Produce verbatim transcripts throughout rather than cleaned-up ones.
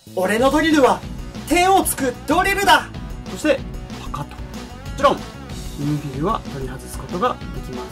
俺のドリルは点をつくドリルだ。そしてパカッと、もちろんミニフィギュアは取り外すことができます。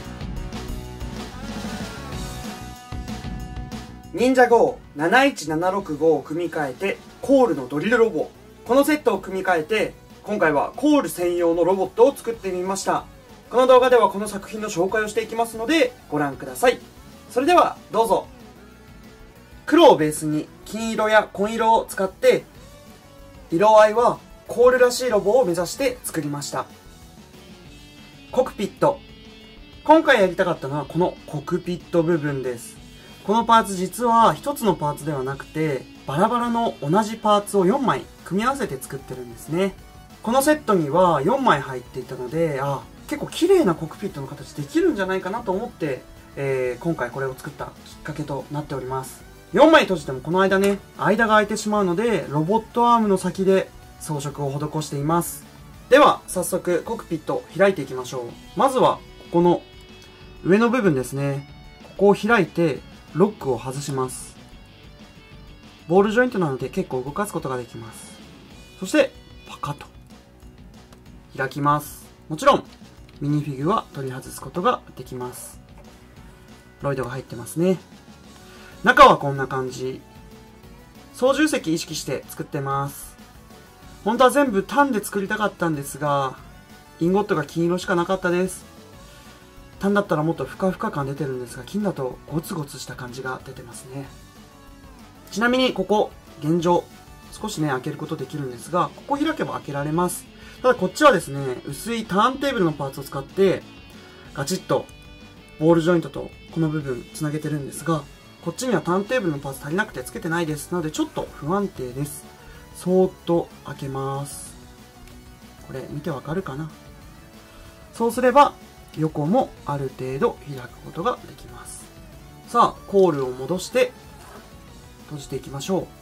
忍者ゴーなないちななろくごを組み替えてコールのドリルロボ、このセットを組み替えて今回はコール専用のロボットを作ってみました。この動画ではこの作品の紹介をしていきますのでご覧ください。それではどうぞ。黒をベースに金色や紺色を使って色合いはコールらしいロボを目指して作りました。コクピット、今回やりたかったのはこのコクピット部分です。このパーツ実は一つのパーツではなくてバラバラの同じパーツをよんまい組み合わせて作ってるんですね。このセットにはよんまい入っていたので、あ、結構綺麗なコクピットの形できるんじゃないかなと思って、えー、今回これを作ったきっかけとなっております。よんまい閉じてもこの間ね、間が空いてしまうのでロボットアームの先で装飾を施しています。では早速コクピット開いていきましょう。まずはここの上の部分ですね、ここを開いてロックを外します。ボールジョイントなので結構動かすことができます。そしてパカッと開きます。もちろんミニフィギュアは取り外すことができます。ロイドが入ってますね。中はこんな感じ。操縦席意識して作ってます。本当は全部単で作りたかったんですが、インゴットが金色しかなかったです。単だったらもっとふかふか感出てるんですが、金だとゴツゴツした感じが出てますね。ちなみにここ現状少しね開けることできるんですが、ここ開けば開けられます。ただこっちはですね、薄いターンテーブルのパーツを使ってガチッとボールジョイントとこの部分つなげてるんですが、こっちにはターンテーブルのパーツ足りなくて付けてないです。なのでちょっと不安定です。そーっと開けます。これ見てわかるかな。そうすれば横もある程度開くことができます。さあコールを戻して閉じていきましょう。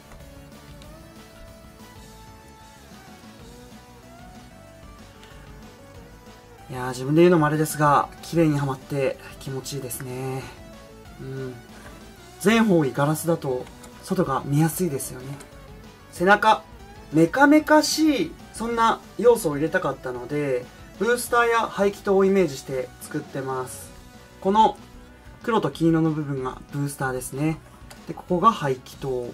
いやー、自分で言うのもあれですが綺麗にはまって気持ちいいですね。うん、全方位ガラスだと外が見やすいですよね。背中メカメカしい、そんな要素を入れたかったのでブースターや排気筒をイメージして作ってます。この黒と金色の部分がブースターですね。でここが排気筒、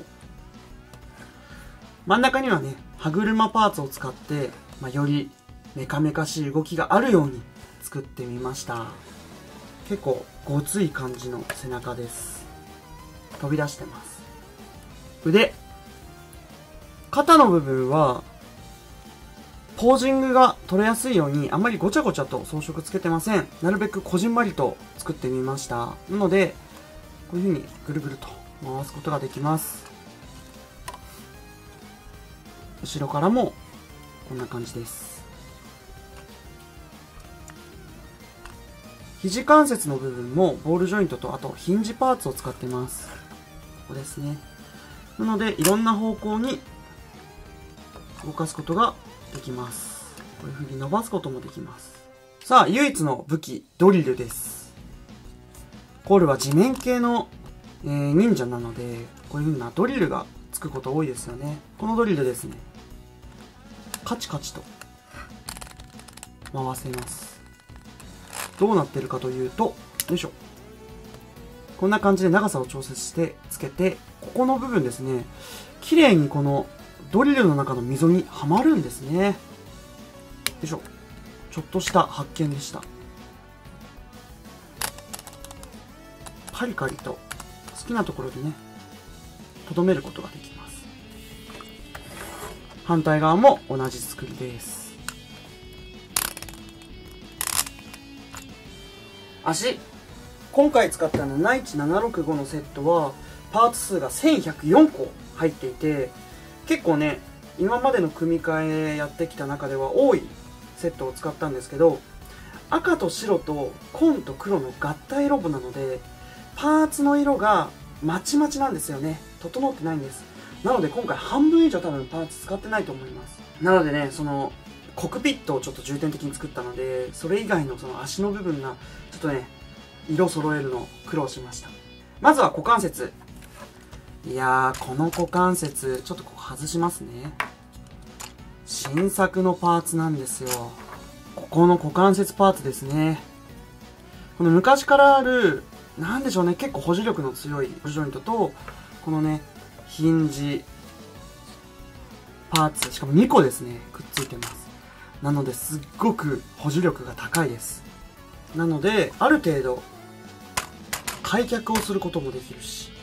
真ん中にはね歯車パーツを使って、まあ、よりメカメカしい動きがあるように作ってみました。結構ごつい感じの背中です。飛び出してます。腕、肩の部分はポージングが取れやすいようにあんまりごちゃごちゃと装飾つけてません。なるべくこじんまりと作ってみました。なのでこういう風にぐるぐると回すことができます。後ろからもこんな感じです。肘関節の部分もボールジョイントとあとヒンジパーツを使ってます。ここですね。なのでいろんな方向に動かすことができます。こういう風に伸ばすこともできます。さあ唯一の武器ドリルです。コールは地面系の、えー、忍者なのでこういう風なドリルがつくこと多いですよね。このドリルですね、カチカチと回せます。どうなってるかというと、よいしょ、こんな感じで長さを調節してつけて、ここの部分ですね、綺麗にこのドリルの中の溝にはまるんですね。よいしょ、ちょっとした発見でした。カリカリと好きなところでねとどめることができます。反対側も同じ作りです。足、今回使ったなないちななろくごのセットはパーツ数がせんひゃくよんこ入っていて、結構ね今までの組み替えやってきた中では多いセットを使ったんですけど、赤と白と紺と黒の合体ロボなのでパーツの色がまちまちなんですよね。整ってないんです。なので今回半分以上多分パーツ使ってないと思います。なのでね、そのコクピットをちょっと重点的に作ったので、それ以外のその足の部分がちょっとね色揃えるの苦労しました。まずは股関節、 いやー、この股関節、ちょっとここ外しますね。新作のパーツなんですよ。ここの股関節パーツですね。この昔からある、なんでしょうね、結構保持力の強いジョイントと、このね、ヒンジ、パーツ、しかもにこですね、くっついてます。なので、すっごく保持力が高いです。なので、ある程度、開脚をすることもできるし、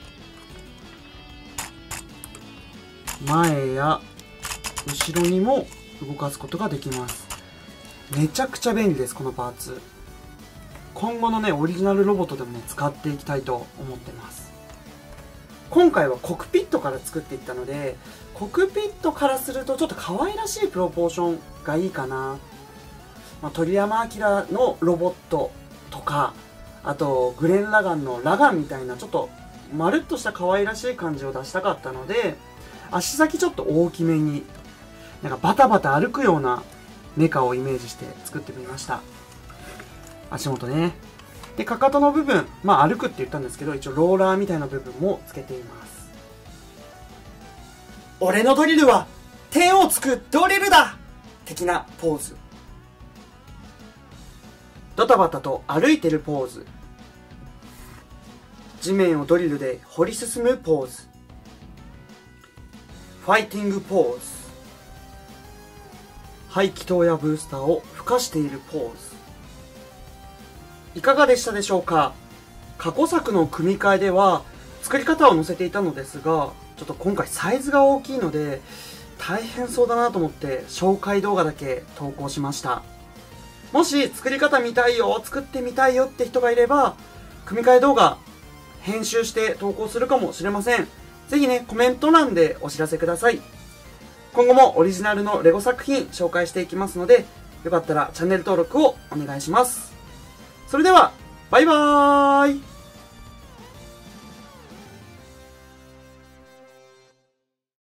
前や後ろにも動かすことができます。めちゃくちゃ便利です、このパーツ。今後のね、オリジナルロボットでもね、使っていきたいと思ってます。今回はコクピットから作っていったので、コクピットからするとちょっと可愛らしいプロポーションがいいかな。まあ、鳥山明のロボットとか、あとグレン・ラガンのラガンみたいなちょっとまるっとした可愛らしい感じを出したかったので、足先ちょっと大きめに、なんかバタバタ歩くようなメカをイメージして作ってみました。足元ね。で、かかとの部分、まあ歩くって言ったんですけど、一応ローラーみたいな部分もつけています。俺のドリルは点をつくドリルだ的なポーズ。ドタバタと歩いてるポーズ。地面をドリルで掘り進むポーズ。ファイティングポーズ。排気筒やブースターを吹かしているポーズ。いかがでしたでしょうか。過去作の組み替えでは作り方を載せていたのですが、ちょっと今回サイズが大きいので大変そうだなと思って紹介動画だけ投稿しました。もし作り方見たいよ、作ってみたいよって人がいれば、組み替え動画編集して投稿するかもしれません。ぜひね、コメント欄でお知らせください。今後もオリジナルのレゴ作品紹介していきますので、よかったらチャンネル登録をお願いします。それでは、バイバーイ。